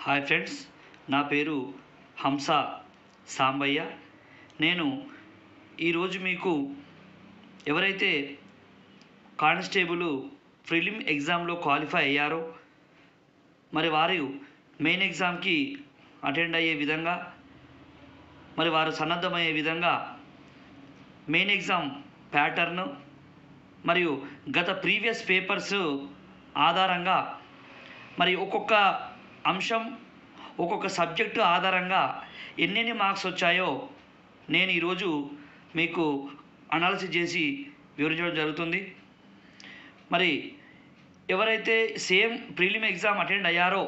Hi friends, నా పేరు హంస సాంబయ్య. నేను ఈరోజు మీకు ఎవరైతే కానిస్టేబుల్ ప్రిలిమ్ ఎగ్జామ్లో క్వాలిఫై అయ్యారో మరి వారు మెయిన్ ఎగ్జామ్కి అటెండ్ అయ్యే విధంగా మరి వారు సన్నద్ధమయ్యే విధంగా మెయిన్ ఎగ్జామ్ ప్యాటర్న్ మరియు గత ప్రీవియస్ పేపర్స్ ఆధారంగా మరి ఒక్కొక్క అంశం ఒక్కొక్క సబ్జెక్టు ఆధారంగా ఎన్నెన్ని మార్క్స్ వచ్చాయో నేను ఈరోజు మీకు అనాలిసిస్ చేసి వివరించడం జరుగుతుంది. మరి ఎవరైతే సేమ్ ప్రిలిమ్ ఎగ్జామ్ అటెండ్ అయ్యారో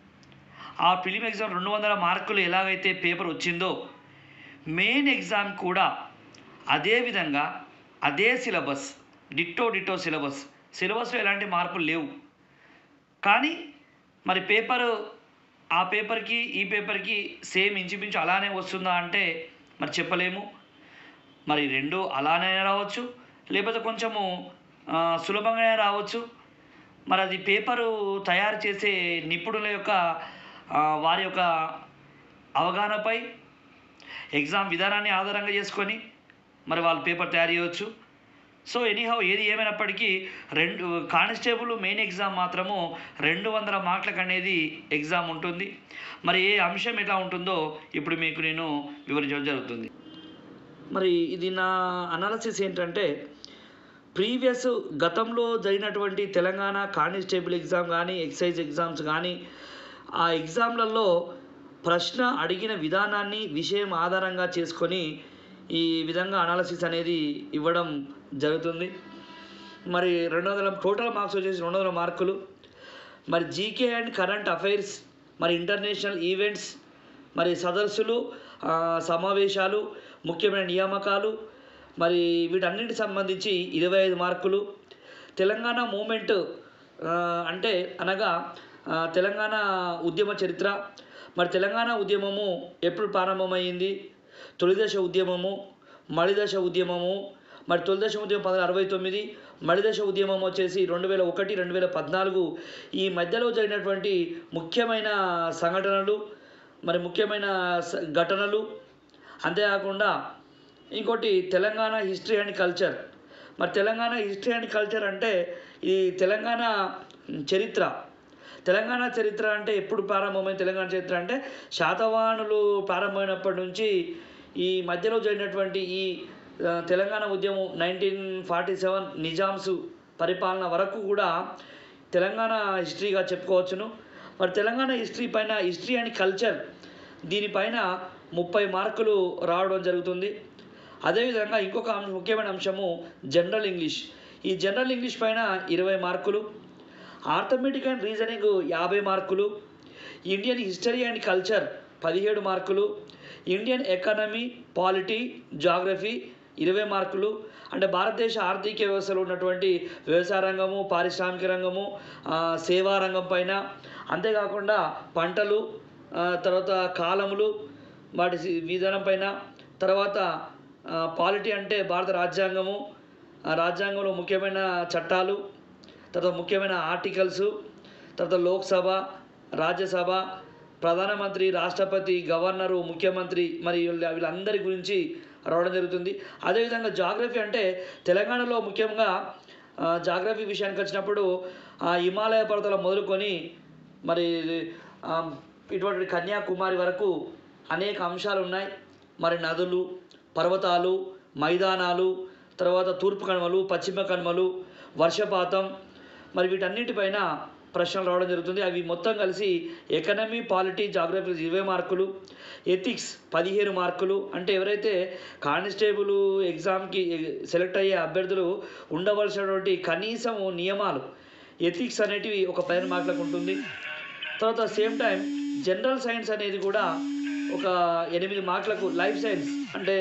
ఆ ప్రిలిమ్ ఎగ్జామ్ 200 మార్కులు ఎలాగైతే పేపర్ వచ్చిందో మెయిన్ ఎగ్జామ్ కూడా అదే విధంగా అదే సిలబస్ డిట్టో సిలబస్లో ఎలాంటి మార్పులు లేవు. కానీ మరి ఆ పేపర్కి ఈ పేపర్కి సేమ్ ఇంచుమించు అలానే వస్తుందా అంటే మరి చెప్పలేము. మరి రెండు అలానే రావచ్చు, లేకపోతే కొంచెము సులభంగానే రావచ్చు. మరి అది పేపరు తయారు చేసే నిపుణుల యొక్క వారి యొక్క అవగాహనపై ఎగ్జామ్ విధానాన్ని ఆధారంగా చేసుకొని మరి వాళ్ళు పేపర్ తయారు చేయవచ్చు. సో ఎనీహౌ ఏది ఏమైనప్పటికీ కానిస్టేబుల్ మెయిన్ ఎగ్జామ్ మాత్రము 200 మార్కులకు అనేది ఎగ్జామ్ ఉంటుంది. మరి ఏ అంశం ఎట్లా ఉంటుందో ఇప్పుడు మీకు నేను వివరించడం జరుగుతుంది. మరి ఇది నా అనాలిసిస్ ఏంటంటే ప్రీవియస్ గతంలో జరిగినటువంటి తెలంగాణ కానిస్టేబుల్ ఎగ్జామ్ కానీ ఎక్సైజ్ ఎగ్జామ్స్ కానీ ఆ ఎగ్జామ్లలో ప్రశ్న అడిగిన విధానాన్ని విషయం ఆధారంగా చేసుకొని ఈ విధంగా అనాలిసిస్ అనేది ఇవ్వడం జరుగుతుంది. మరి 200 టోటల్ మార్క్స్ వచ్చేసి 200 మార్కులు. మరి జీకే అండ్ కరెంట్ అఫైర్స్, మరి ఇంటర్నేషనల్ ఈవెంట్స్, మరి సదస్సులు, సమావేశాలు, ముఖ్యమైన నియామకాలు, మరి వీటన్నిటికి సంబంధించి 25 మార్కులు. తెలంగాణ మూమెంట్ అనగా తెలంగాణ ఉద్యమ చరిత్ర, మరి తెలంగాణ ఉద్యమము ఎప్పుడు ప్రారంభమైంది, తొలిదశ ఉద్యమము, మలిదశ ఉద్యమము, మరి తొలిదశ ఉద్యమం 1969, మలిదశ ఉద్యమం వచ్చేసి 2001, 2014. ఈ మధ్యలో జరిగినటువంటి ముఖ్యమైన సంఘటనలు, మరి ముఖ్యమైన ఘటనలు. అంతేకాకుండా ఇంకోటి తెలంగాణ హిస్టరీ అండ్ కల్చర్. మరి తెలంగాణ హిస్టరీ అండ్ కల్చర్ అంటే ఈ తెలంగాణ చరిత్ర అంటే ఎప్పుడు ప్రారంభమైంది తెలంగాణ చరిత్ర అంటే శాతవాహనులు ప్రారంభమైనప్పటి నుంచి ఈ మధ్యలో జరిగినటువంటి ఈ తెలంగాణ ఉద్యమం 1947 నిజామ్స్ పరిపాలన వరకు కూడా తెలంగాణ హిస్టరీగా చెప్పుకోవచ్చును. మరి తెలంగాణ హిస్టరీ అండ్ కల్చర్ దీనిపైన 30 మార్కులు రావడం జరుగుతుంది. అదేవిధంగా ఇంకొక ముఖ్యమైన అంశము జనరల్ ఇంగ్లీష్. ఈ జనరల్ ఇంగ్లీష్ పైన 20 మార్కులు. ఆర్థమెటిక్ అండ్ రీజనింగ్ 50 మార్కులు. ఇండియన్ హిస్టరీ అండ్ కల్చర్ 17 మార్కులు. ఇండియన్ ఎకానమీ, పాలిటీ, జాగ్రఫీ 20 మార్కులు. అంటే భారతదేశ ఆర్థిక వ్యవస్థలో ఉన్నటువంటి వ్యవసాయ రంగము, పారిశ్రామిక రంగము, సేవా రంగం పైన, అంతేకాకుండా పంటలు, తర్వాత కాలములు వాటి విధానం పైన, తర్వాత పాలిటీ అంటే భారత రాజ్యాంగంలో ముఖ్యమైన చట్టాలు, తర్వాత ముఖ్యమైన ఆర్టికల్స్, తర్వాత లోక్సభ, రాజ్యసభ, ప్రధానమంత్రి, రాష్ట్రపతి, గవర్నరు, ముఖ్యమంత్రి, మరి వీళ్ళందరి గురించి రావడం జరుగుతుంది. అదేవిధంగా జాగ్రఫీ అంటే తెలంగాణలో ముఖ్యంగా జాగ్రఫీ విషయానికి వచ్చినప్పుడు హిమాలయ పర్వతాలు మొదలుకొని మరి ఇటువంటి కన్యాకుమారి వరకు అనేక అంశాలు ఉన్నాయి. మరి నదులు, పర్వతాలు, మైదానాలు, తర్వాత తూర్పు కనుమలు, పశ్చిమ కనుమలు, వర్షపాతం, మరి వీటన్నిటిపైన ప్రశ్నలు రావడం జరుగుతుంది. అవి మొత్తం కలిసి ఎకనమీ, పాలిటీ, జాగ్రఫీ 20 మార్కులు. ఎథిక్స్ 15 మార్కులు. అంటే ఎవరైతే కానిస్టేబుల్ ఎగ్జామ్కి సెలెక్ట్ అయ్యే అభ్యర్థులు ఉండవలసినటువంటి కనీసం నియమాలు ఎథిక్స్ అనేటివి ఒక 15 మార్కులకు ఉంటుంది. తర్వాత సేమ్ టైం జనరల్ సైన్స్ అనేది కూడా ఒక 8 మార్కులకు. లైఫ్ సైన్స్ అంటే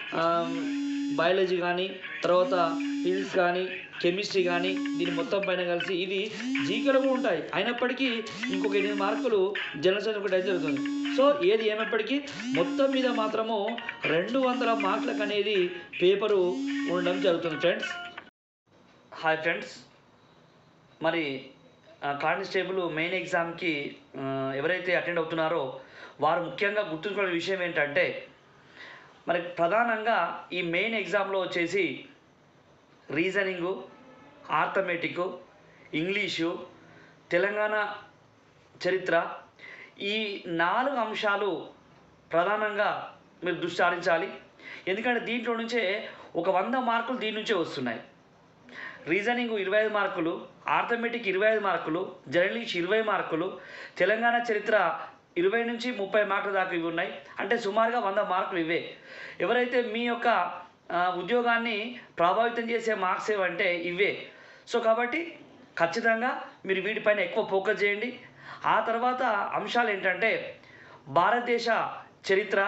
బయాలజీ కానీ, తర్వాత ఫిజిక్స్ కానీ, కెమిస్ట్రీ కానీ, దీని మొత్తం పైన కలిసి ఇది జీకేలో కూడా ఉంటాయి. అయినప్పటికీ ఇంకొక 8 మార్కులు జనరల్ సైన్స్ ఒకటి జరుగుతుంది. సో ఏది ఏమైనప్పటికీ మొత్తం మీద మాత్రము 200 మార్కులకు అనేది పేపరు ఉండడం జరుగుతుంది ఫ్రెండ్స్. హాయ్ ఫ్రెండ్స్, మరి కానిస్టేబుల్ మెయిన్ ఎగ్జామ్కి ఎవరైతే అటెండ్ అవుతున్నారో వారు ముఖ్యంగా గుర్తుంచుకునే విషయం ఏంటంటే మరి ప్రధానంగా ఈ మెయిన్ ఎగ్జామ్లో వచ్చేసి రీజనింగు, ఆర్థమెటిక్, ఇంగ్లీషు, తెలంగాణ చరిత్ర, ఈ 4 అంశాలు ప్రధానంగా మీరు దృష్టి సారించాలి. ఎందుకంటే దీంట్లో నుంచే ఒక 100 మార్కులు దీని నుంచే వస్తున్నాయి. రీజనింగ్ 25 మార్కులు, ఆర్థమెటిక్ 25 మార్కులు, జర్నల్ 20 మార్కులు, తెలంగాణ చరిత్ర 20 నుంచి 30 మార్కుల దాకా ఇవి ఉన్నాయి. అంటే సుమారుగా 100 మార్కులు ఇవే. ఎవరైతే మీ యొక్క ఉద్యోగాన్ని ప్రభావితం చేసే మార్క్స్ ఏవంటే ఇవే. సో కాబట్టి ఖచ్చితంగా మీరు వీటిపైన ఎక్కువ ఫోకస్ చేయండి. ఆ తర్వాత అంశాలు ఏంటంటే భారతదేశ చరిత్ర,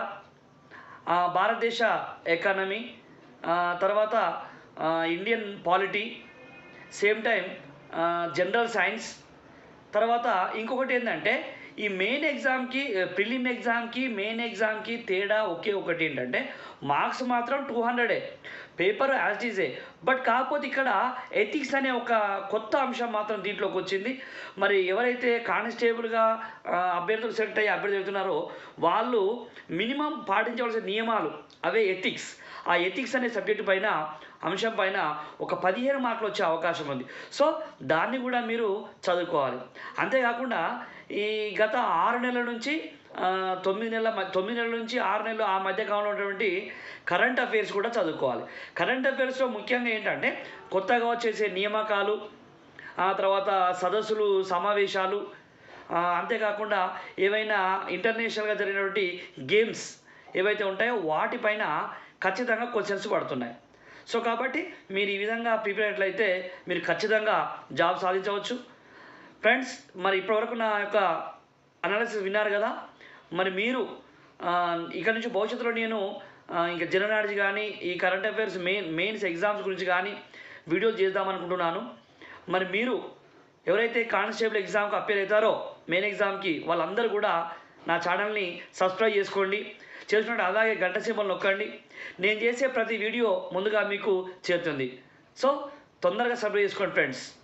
భారతదేశ ఎకానమీ, తర్వాత Indian polity, same time general science. తర్వాత ఇంకొకటి ఏంటంటే ఈ మెయిన్ ఎగ్జామ్కి, ప్రిలిమ్ ఎగ్జామ్కి, మెయిన్ ఎగ్జామ్కి తేడా ఒకే ఒకటి ఏంటంటే మార్క్స్ మాత్రం 200 పేపర్ యాజ్ ఈజే. బట్ కాకపోతే ఇక్కడ ఎథిక్స్ అనే ఒక కొత్త అంశం మాత్రం దీంట్లోకి వచ్చింది. మరి ఎవరైతే కానిస్టేబుల్గా అభ్యర్థులు సెలెక్ట్ అయ్యి అభ్యర్థులు చెబుతున్నారో వాళ్ళు మినిమం పాటించవలసిన నియమాలు అవే ఎథిక్స్. ఆ ఎథిక్స్ అనే సబ్జెక్టు పైన, అంశం పైన ఒక 15 మార్కులు వచ్చే అవకాశం ఉంది. సో దాన్ని కూడా మీరు చదువుకోవాలి. అంతేకాకుండా ఈ గత 6 నెలల నుంచి 9 నెలల నుంచి 6 నెలలు ఆ మధ్య కాలంలో ఉన్నటువంటి కరెంట్ అఫైర్స్ కూడా చదువుకోవాలి. కరెంట్ అఫైర్స్లో ముఖ్యంగా ఏంటంటే కొత్తగా వచ్చేసే నియామకాలు, ఆ తర్వాత సదస్సులు, సమావేశాలు, అంతేకాకుండా ఏవైనా ఇంటర్నేషనల్గా జరిగినటువంటి గేమ్స్ ఏవైతే ఉంటాయో వాటిపైన ఖచ్చితంగా క్వశ్చన్స్ పడుతున్నాయి. సో కాబట్టి మీరు ఈ విధంగా ప్రిపేర్ అయినట్లయితే మీరు ఖచ్చితంగా జాబ్ సాధించవచ్చు. ఫ్రెండ్స్, మరి ఇప్పటివరకు నా యొక్క అనాలిసిస్ విన్నారు కదా. మరి మీరు ఇక్కడ నుంచి భవిష్యత్తులో నేను ఇంకా జనరల్ నాలెడ్జ్ కానీ, ఈ కరెంట్ అఫైర్స్ మెయిన్స్ ఎగ్జామ్స్ గురించి కానీ వీడియోలు చేద్దామనుకుంటున్నాను. మరి మీరు ఎవరైతే కానిస్టేబుల్ ఎగ్జామ్కి అపేర్ అవుతారో మెయిన్ ఎగ్జామ్కి, వాళ్ళందరూ కూడా నా ఛానల్ని సబ్స్క్రైబ్ చేసుకోండి. చేసుకుంటే అలాగే గంట సింబల్ నొక్కండి. నేను చేసే ప్రతి వీడియో ముందుగా మీకు చేరుతుంది. సో తొందరగా సబ్స్క్రైబ్ చేసుకోండి ఫ్రెండ్స్.